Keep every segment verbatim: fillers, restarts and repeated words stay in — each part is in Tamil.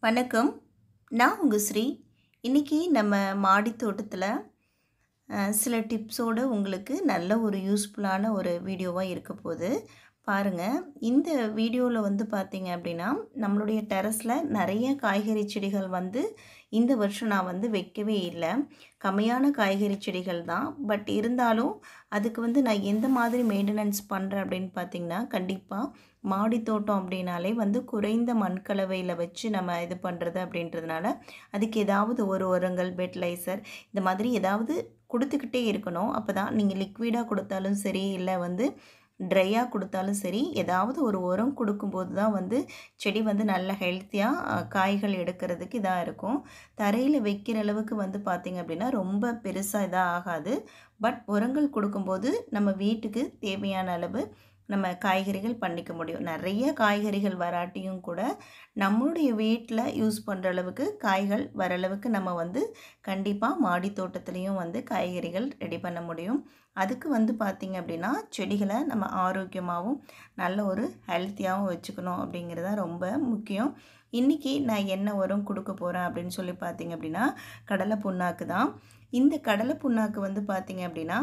வணக்கம். நான் உங்க ஸ்ரீ. இன்னைக்கு நம்ம மாடி தோட்டத்துல அ சில டிப்ஸோட உங்களுக்கு நல்ல ஒரு யூஸ்ஃபுல்லான ஒரு வீடியோவா இருக்க போது. பாருங்க. இந்த வீடியோல வந்து பார்த்தீங்க அப்படின்னா, நம்மளுடைய டெரஸ்ல நெறைய காய்கறி செடிகள் வந்து இந்த வருஷம் நான் வந்து வைக்கவே இல்ல. கம்மியான காய்கறி செடிகள் தான். பட் இருந்தாலும் அதுக்கு வந்து நான் எந்த மாதிரி மெயின்டனன்ஸ் பண்றேன் அப்படின்னு பார்த்தீங்கன்னா, கண்டிப்பா மாடி தோட்டம் அப்படின்னாலே வந்து குறைந்த மண்கலவையில வச்சு நம்ம இது பண்றது அப்படின்றதுனால, அதுக்கு ஏதாவது ஒரு உரங்கள், ஃபெர்டிலைசர் இந்த மாதிரி ஏதாவது குடுத்துக்கிட்டே இருக்கணும். அப்பதான் நீங்க லிக்விடா குடுத்தாலும் சரி, இல்ல வந்து ட்ரையா குடுத்தாலும் சரி, ஏதாவது ஒரு உரம் குடுக்கும்போது தான் வந்து செடி வந்து நல்ல ஹெல்த்தியா அ காய்கள் எடுக்கிறதுக்கு இதா இருக்கும். தரையில வைக்கிற அளவுக்கு வந்து பார்த்தீங்க அப்படின்னா, ரொம்ப பெருசா இதா ஆகாது. பட் உரங்கள் குடுக்கும்போது நம்ம வீட்டுக்கு தேவையான அளவு நம்ம காய்கறிகள் பண்ணிக்க முடியும். நெறைய காய்கறிகள் வராட்டியும் கூட, நம்மளுடைய வீட்ல யூஸ் பண்ற அளவுக்கு காய்கள் வர அளவுக்கு நம்ம வந்து கண்டிப்பா மாடி தோட்டத்திலயும் வந்து காய்கறிகள் ரெடி பண்ண முடியும். அதுக்கு வந்து பார்த்தீங்க அப்படின்னா, செடிகள நம்ம ஆரோக்கியமாவும், நல்ல ஒரு ஹெல்த்தியாவும் வச்சுக்கணும் அப்படிங்கிறது தான் ரொம்ப முக்கியம். இன்னைக்கு நான் என்ன உரம் குடுக்க போறேன் அப்படின்னு சொல்லி பார்த்தீங்க அப்படின்னா, கடலை புண்ணாக்கு தான். இந்த கடலை புண்ணாக்கு வந்து பார்த்தீங்க அப்படின்னா,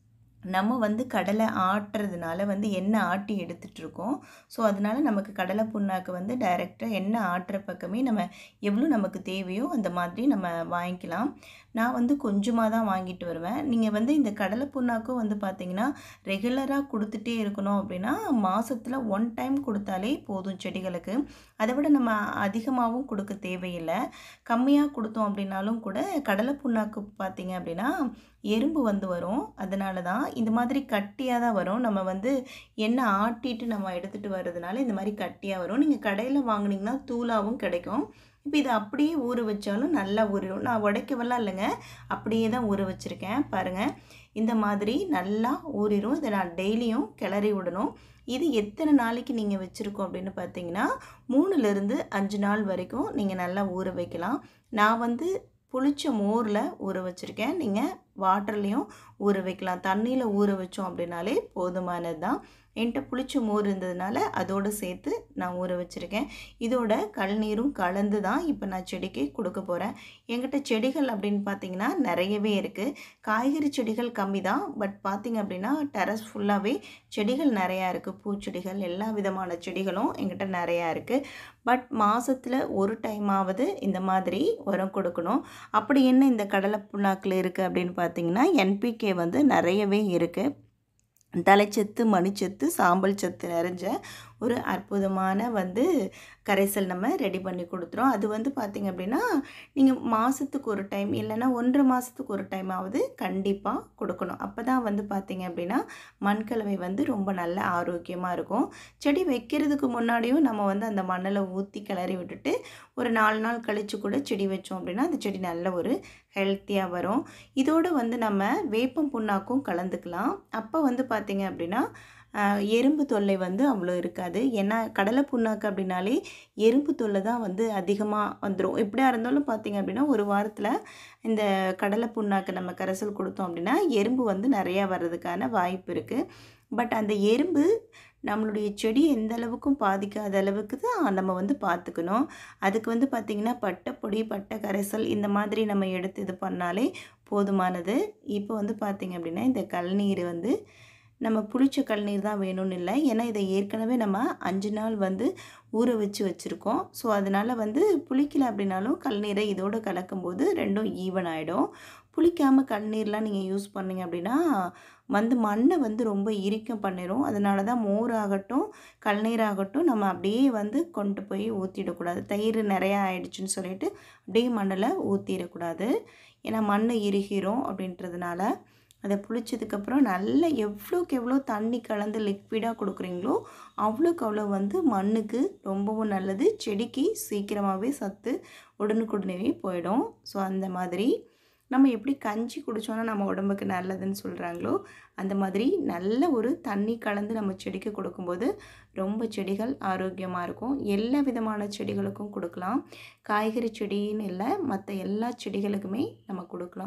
நம்ம வந்து கடலை ஆட்டுறதுனால வந்து எண்ணெய் ஆட்டி எடுத்துட்டுருக்கோம். ஸோ, அதனால நமக்கு கடலை புண்ணாக்கு வந்து டைரெக்ட்டா எண்ணெய் ஆட்டுற பக்கமே நம்ம எவ்வளோ நமக்கு தேவையோ அந்த மாதிரி நம்ம வாங்கிக்கலாம். நான் வந்து கொஞ்சமா தான் வாங்கிட்டு வருவேன். நீங்க வந்து இந்த கடலை புண்ணாக்கும் வந்து பார்த்தீங்கன்னா, ரெகுலரா குடுத்துட்டே இருக்கணும் அப்படின்னா, மாசத்துல ஒன் டைம் குடுத்தாலே போதும் செடிகளுக்கு. அத விட நம்ம அதிகமாவும் குடுக்க தேவையில்ல. கம்மியா குடுத்தோம் அப்படின்னாலும் கூட கடலை புண்ணாக்கு பார்த்தீங்க அப்படின்னா, எறும்பு வந்து வரும். அதனால தான் இந்த மாதிரி கட்டியா தான் வரும். நம்ம வந்து எண்ணெய் ஆட்டிட்டு நம்ம எடுத்துட்டு வரதுனால இந்த மாரி கட்டியா வரும். நீங்க கடையில வாங்குனீங்கன்னா தூளாவும் கிடைக்கும். இப்ப இத அப்படியே ஊற வச்சாலும் நல்லா ஊறிடும். நான் உடைக்கவெல்லாம் இல்லங்க. அப்படியே தான் ஊற வச்சிருக்கேன். பாருங்க. இந்த மாதிரி நல்லா ஊறிரும். இத நான் டெய்லியும் கிளறி விடணும். இது எத்தனை நாளைக்கு நீங்க வச்சிருக்கோம் அப்படின்னு பார்த்தீங்கன்னா, மூணுலேருந்து அஞ்சு நாள் வரைக்கும் நீங்க நல்லா ஊற வைக்கலாம். நான் வந்து புளிச்ச மோர்ல ஊற வச்சிருக்கேன். நீங்க வாட்டர்லயும் ஊற வைக்கலாம். தண்ணீல ஊற வச்சோம் அப்படின்னாலே போதுமானது தான். என்ட்ட புளிச்ச மோர் இருந்ததுனால அதோட சேர்த்து நான் ஊற வச்சிருக்கேன். இதோட கழுநீரும் கலந்து தான் இப்போ நான் செடிக்கு குடுக்க போறேன். என்கிட்ட செடிகள் அப்படின்னு பார்த்தீங்கன்னா, நெறையவே இருக்கு. காய்கறி செடிகள் கம்மி தான். பட் பார்த்தீங்க அப்படின்னா, டெரஸ் ஃபுல்லாவே செடிகள் நெறையா இருக்கு. பூச்செடிகள் எல்லா விதமான செடிகளும் என்கிட்ட நெறையா இருக்கு. பட் மாசத்துல ஒரு டைமாவது இந்த மாதிரி உரம் கொடுக்கணும். அப்படி என்ன இந்த கடலை புண்ணாக்குல இருக்கு அப்படின்னு பார்த்தீங்கன்னா, என்பிகே வந்து நெறையவே இருக்கு. தழைச்சத்து, மணிச்சத்து, சாம்பல் சத்து நிறைஞ்ச ஒரு அற்புதமான வந்து கரைசல் நம்ம ரெடி பண்ணி குடுத்துரும். அது வந்து பார்த்தீங்க அப்படின்னா, நீங்க மாசத்துக்கு ஒரு டைம் இல்லன்னா ஒன்றரை மாசத்துக்கு ஒரு டைமாவது கண்டிப்பா குடுக்கணும். அப்பதான் வந்து பார்த்தீங்க அப்படின்னா, மண்கலவை வந்து ரொம்ப நல்ல ஆரோக்கியமா இருக்கும். செடி வைக்கிறதுக்கு முன்னாடியும் நம்ம வந்து அந்த மண்ணுல ஊத்தி கிளறி விட்டுட்டு, ஒரு நாலு நாள் கழிச்சு கூட செடி வச்சோம் அப்படின்னா, அந்த செடி நல்ல ஒரு ஹெல்த்தியா வரும். இதோட வந்து நம்ம வேப்பம் புண்ணாக்கும் கலந்துக்கலாம். அப்ப வந்து பார்த்தீங்க அப்படின்னா, அ எறும்பு தொல்லை வந்து அவ்வளோ இருக்காது. ஏன்னா கடலை புண்ணாக்கு அப்படின்னாலே எறும்பு தொல்லை தான் வந்து அதிகமா வந்துரும். எப்படியா இருந்தாலும் பார்த்தீங்க அப்படின்னா, ஒரு வாரத்துல இந்த கடலை புண்ணாக்கு நம்ம கரைசல் குடுத்தோம் அப்படின்னா, எறும்பு வந்து நெறையா வர்றதுக்கான வாய்ப்பு இருக்கு. பட் அந்த எறும்பு நம்மளுடைய செடிய எந்த அளவுக்கும் பாதிக்காத அளவுக்கு தான் நம்ம வந்து பார்த்துக்கணும். அதுக்கு வந்து பார்த்தீங்கன்னா, பட்டைப்பொடி, பட்டை கரைசல் இந்த மாதிரி நம்ம எடுத்து இது பண்ணாலே போதுமானது. இப்போ வந்து பார்த்தீங்க அப்படின்னா, இந்த கழுநீர் வந்து நம்ம புளிச்ச கழுநீர் தான் வேணும்னு இல்ல. ஏன்னா, இத ஏற்கனவே நம்ம அஞ்சு நாள் வந்து ஊற வச்சு வச்சிருக்கோம். ஸோ, அதனால வந்து புளிக்கல அப்படின்னாலும் கழுநீரை இதோட கலக்கும்போது ரெண்டும் ஈவன் ஆயிடும். புளிக்காம கழுநீர்லாம் நீங்க யூஸ் பண்ணீங்க அப்படின்னா, வந்து மண்ண வந்து ரொம்ப இறுக்கம் பண்ணிரும். அதனால தான் மோர் ஆகட்டும், கழுநீர் ஆகட்டும் நம்ம அப்படியே வந்து கொண்டு போய் ஊத்திடக்கூடாது. தயிர் நெறையா ஆயிடுச்சுன்னு சொல்லிட்டு அப்படியே மண்ணுல ஊத்திறக்கூடாது. ஏன்னா, மண்ணு இறுகிரும் அப்படின்றதுனால. அத புளிச்சதுக்கப்புறம் நல்லா எவ்வளோக்கு எவ்வளோ தண்ணி கலந்து லிக்விடா குடுக்குறீங்களோ, அவ்வளோக்கு அவ்வளோ வந்து மண்ணுக்கு ரொம்பவும் நல்லது. செடிக்கு சீக்கிரமாவே சத்து உடனுக்குடனேவே போயிடும். ஸோ, அந்த மாதிரி நம்ம எப்படி கஞ்சி குடிச்சோன்னா நம்ம உடம்புக்கு நல்லதுன்னு சொல்றாங்களோ, அந்த மாதிரி நல்ல ஒரு தண்ணி கலந்து நம்ம செடிக்கு கொடுக்கும்போது, ரொம்ப செடிகள் ஆரோக்கியமா இருக்கும். எல்லா விதமான செடிகளுக்கும் குடுக்கலாம். காய்கறி செடின்னு இல்ல, மத்த எல்லா செடிகளுக்குமே நம்ம குடுக்கலாம்.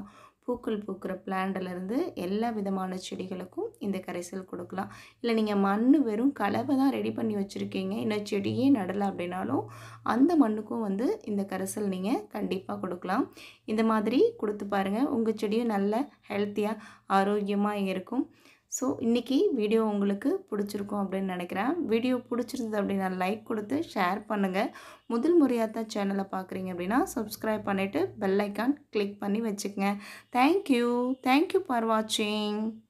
பூக்கள் பூக்கிற பிளான்ட்லேருந்து எல்லா விதமான செடிகளுக்கும் இந்த கரைசல் கொடுக்கலாம். இல்லை நீங்கள் மண் வெறும் கலவை தான் ரெடி பண்ணி வச்சுருக்கீங்க, இன்னும் செடியே நடலை அப்படின்னாலும் அந்த மண்ணுக்கும் வந்து இந்த கரைசல் நீங்கள் கண்டிப்பாக கொடுக்கலாம். இந்த மாதிரி கொடுத்து பாருங்கள், உங்கள் செடியும் நல்ல ஹெல்த்தியாக ஆரோக்கியமாக இருக்கும். ஸோ இன்றைக்கி வீடியோ உங்களுக்கு பிடிச்சிருக்கும் அப்படின்னு நினைக்கிறேன். வீடியோ பிடிச்சிருந்தது அப்படின்னா லைக் கொடுத்து ஷேர் பண்ணுங்கள். முதல் முறையாக தான் சேனலை பார்க்குறீங்க அப்படின்னா சப்ஸ்கிரைப் பண்ணிவிட்டு பெல் ஐக்கான் கிளிக் பண்ணி வச்சுக்கங்க. தேங்க்யூ தேங்க்யூ ஃபார் வாட்சிங்.